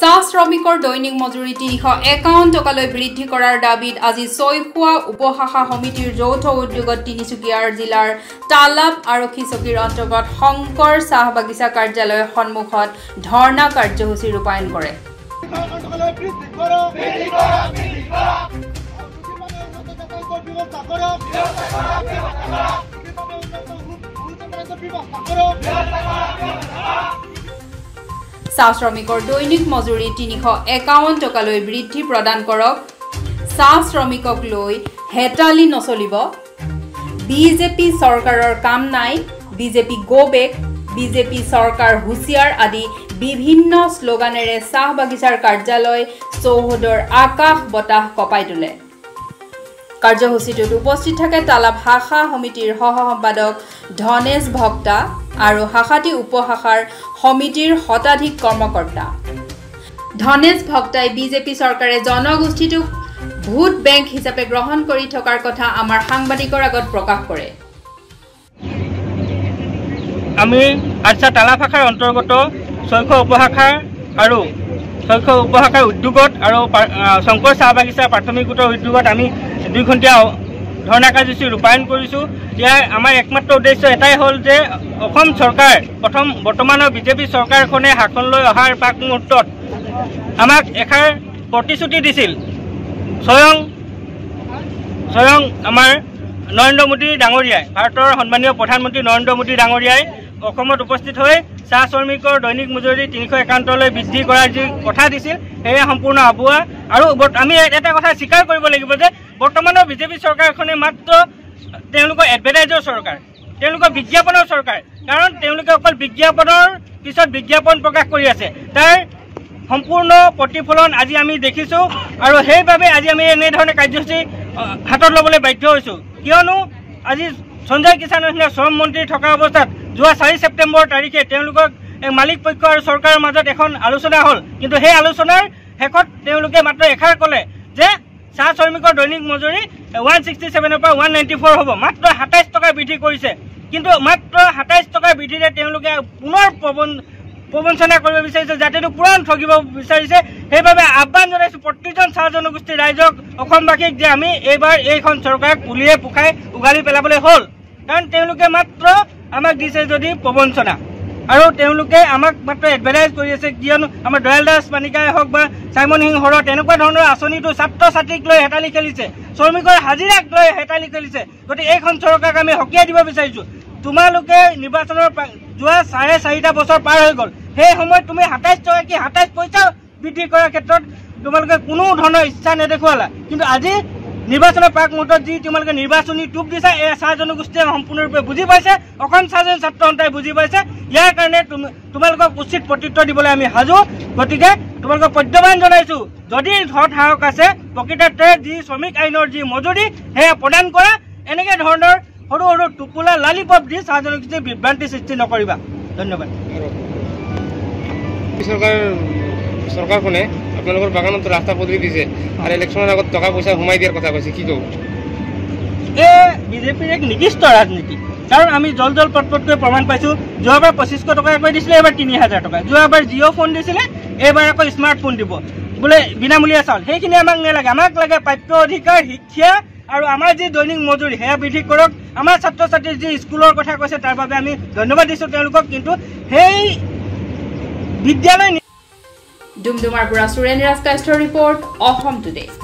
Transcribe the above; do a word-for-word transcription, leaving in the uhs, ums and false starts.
চাহ শ্ৰমিকৰ দৈনিক মজুৰি তিনিশ একাৱন্ন টকালৈ বৃদ্ধি কৰাৰ দাবীত আজি ছয়খোৱা উপশাখা সমিতিৰ যৌথ উদ্যোগত তিনিচুকীয়াৰ জিলাৰ তালাপ আৰক্ষী চকীৰ অন্তৰ্গত শংকৰ চাহ বাগিচা কাৰ্যালয়ৰ সন্মুখত ধৰ্ণা কাৰ্যসূচী ৰূপায়ণ কৰে। চাহ শ্ৰমিকৰ দৈনিক মজুৰি তিনিশ একাৱন্ন টকালৈ বৃদ্ধি প্ৰদান কৰক। চাহ শ্ৰমিকক লৈ হেতালি নচলিব। বিজেপি চৰকাৰৰ কাম নাই, বিজেপি গো বেক, বিজেপি চৰকাৰ হুঁচিয়াৰ আদি বিভিন্ন শ্লোগানেৰে চাহ বাগিচাৰ কাৰ্যালয় চৌহদৰ আকাশ বতাহ কঁপাই তোলে। কাৰ্যসূচীটোত উপস্থিত থাকে তালাপ শাখা সমিতিৰ সহ সম্পাদক ধনেশ ভক্তা আৰু শাখাটি উপশাখাৰ সমিতিৰ শতাধিক কৰ্মকৰ্তা। ধনেশ ভক্তাই বিজেপি চৰকাৰে জনগোষ্ঠীটোক ভোট বেংক হিচাপে গ্ৰহণ কৰি থকাৰ কথা আমাৰ সাংবাদিকৰ আগত প্ৰকাশ কৰে। আমি আচ্ছা তালাপ শাখাৰ অন্তৰ্গত ছয়শ উপশাখাৰ আৰু ছয়শ উপশাখাৰ উদ্যোগত আৰু শংকৰ চাহ বাগিচা প্ৰাথমিক গোটৰ উদ্যোগত আমি দুই ঘণ্টীয়া ধৰ্ণা কাৰ্যসূচী ৰূপায়ণ কৰিছোঁ। ইয়াৰ আমাৰ একমাত্ৰ উদ্দেশ্য এটাই হ'ল যে অসম চৰকাৰ প্ৰথম বৰ্তমানৰ বিজেপি চৰকাৰখনে শাসনলৈ অহাৰ পাক মুহূৰ্তত আমাক এষাৰ প্ৰতিশ্ৰুতি দিছিল। স্বয়ং স্বয়ং আমাৰ নৰেন্দ্ৰ মোদী ডাঙৰীয়াই, ভাৰতৰ সন্মানীয় প্ৰধানমন্ত্ৰী নৰেন্দ্ৰ মোদী ডাঙৰীয়াই অসমত উপস্থিত হৈ চাহ শ্ৰমিকৰ দৈনিক মজুৰি তিনিশ একাৱন্নলৈ বৃদ্ধি কৰাৰ যি কথা দিছিল সেয়া সম্পূৰ্ণ আবুৱা। আৰু আমি এটা কথা স্বীকাৰ কৰিব লাগিব যে বৰ্তমানৰ বিজেপি চৰকাৰখনে মাত্ৰ তেওঁলোকৰ এডভাৰটাইজৰ চৰকাৰ, তেওঁলোকৰ বিজ্ঞাপনৰ চৰকাৰ। কাৰণ তেওঁলোকে অকল বিজ্ঞাপনৰ পিছত বিজ্ঞাপন প্ৰকাশ কৰি আছে, তাৰ সম্পূৰ্ণ প্ৰতিফলন আজি আমি দেখিছোঁ। আৰু সেইবাবে আজি আমি এনেধৰণে কাৰ্যসূচী হাতত ল'বলৈ বাধ্য হৈছোঁ। কিয়নো আজি সঞ্জয় কিষাণৰ নিচিনা শ্ৰম মন্ত্ৰী থকা অৱস্থাত যোৱা চাৰি ছেপ্টেম্বৰ তাৰিখে তেওঁলোকক মালিক পক্ষ আৰু চৰকাৰৰ মাজত এখন আলোচনা হ'ল, কিন্তু সেই আলোচনাৰ শেষত তেওঁলোকে মাত্ৰ এষাৰ ক'লে যে চাহ শ্ৰমিকৰ দৈনিক মজুৰি ওৱান ছিক্সটি ছেভেনৰ পৰা ওৱান নাইণ্টি ফ'ৰ হ'ব। মাত্ৰ সাতাইছ টকা বৃদ্ধি কৰিছে, কিন্তু মাত্ৰ সাতাইছ টকা বৃদ্ধিৰে তেওঁলোকে পুনৰ প্ৰবন প্ৰবঞ্চনা কৰিব বিচাৰিছে, জাতিটো পুৰণ ঠগিব বিচাৰিছে। সেইবাবে আহ্বান জনাইছোঁ প্ৰতিজন চাহ জনগোষ্ঠীৰ ৰাইজক, অসমবাসীক যে আমি এইবাৰ এইখন চৰকাৰক পুলিয়ে পোখাই উঘালি পেলাবলৈ হ'ল। কাৰণ তেওঁলোকে মাত্ৰ আমাক দিছে যদি প্ৰবঞ্চনা, আৰু তেওঁলোকে আমাক মাত্ৰ এডভাৰটাইজ কৰি আছে। কিয়নো আমাৰ দয়াল দাস পানিকাই হওক বা চাইমন সিংহৰ তেনেকুৱা ধৰণৰ আঁচনিটো ছাত্ৰ ছাত্ৰীক লৈ হেতালি খেলিছে, শ্ৰমিকৰ হাজিৰাক লৈ হেতালি খেলিছে। গতিকে এইখন চৰকাৰক আমি সকীয়াই দিব বিচাৰিছোঁ। তোমালোকে নিৰ্বাচনৰ যোৱা চাৰে চাৰিটা বছৰ পাৰ হৈ গ'ল, সেই সময়ত তুমি সাতাইছ টকা কি সাতাইছ পইচা বৃদ্ধি কৰাৰ ক্ষেত্ৰত তোমালোকে কোনো ধৰণৰ ইচ্ছা নেদেখুৱালা। কিন্তু আজি নিৰ্বাচনৰ প্ৰাক মুহূৰ্তত যি তোমালোকে নিৰ্বাচনী টোপ দিছা, এই চাহ জনগোষ্ঠীয়ে সম্পূৰ্ণৰূপে বুজি পাইছে, অসম চাহ ছাত্ৰ সন্থাই বুজি পাইছে। ইয়াৰ কাৰণে তোমালোকক উচিত প্ৰত্যুত্তৰ দিবলৈ আমি সাজু। গতিকে তোমালোকক প্ৰত্যাহ্বান জনাইছোঁ, যদি ধৰ সাহস আছে প্ৰকৃতাৰ্থে যি শ্ৰমিক আইনৰ যি মজুৰি সেয়া প্ৰদান কৰা, এনেকৈ ধৰণৰ সৰু সৰু টোপোলা লালিপপ দি চাহ জনগোষ্ঠীয়ে বিভ্ৰান্তি সৃষ্টি নকৰিবা। ধন্যবাদ। চৰকাৰ চৰকাৰখনে আপোনালোকৰ বাগানত ৰাস্তা পদূলি দিছে আৰু ইলেকশ্যনৰ আগত টকা পইচা সোমাই দিয়াৰ কথা কৈছে, কি ক'ব? এই বিজেপিৰ এক নিৰ্দিষ্ট ৰাজনীতি। কাৰণ আমি জল জল পটপটকৈ প্ৰমাণ পাইছোঁ। যোৱাবাৰ পঁচিছশ টকাকৈ দিছিলে, এইবাৰ তিনি হাজাৰ টকা। যোৱাবাৰ জিঅ' ফোন দিছিলে, এইবাৰ আকৌ স্মাৰ্টফোন দিব বোলে বিনামূলীয়া চাউল। সেইখিনি আমাক নালাগে, আমাক লাগে প্ৰাপ্য অধিকাৰ, শিক্ষা আৰু আমাৰ যি দৈনিক মজুৰি সেয়া বৃদ্ধি কৰক। আমাৰ ছাত্ৰ ছাত্ৰীৰ যি স্কুলৰ কথা কৈছে তাৰ বাবে আমি ধন্যবাদ দিছোঁ তেওঁলোকক, কিন্তু সেই বিদ্যালয়। ডুমডুমাৰ পৰা সুৰেন ৰাজকাষ্টৰ ৰিপৰ্ট, অসম টুডে।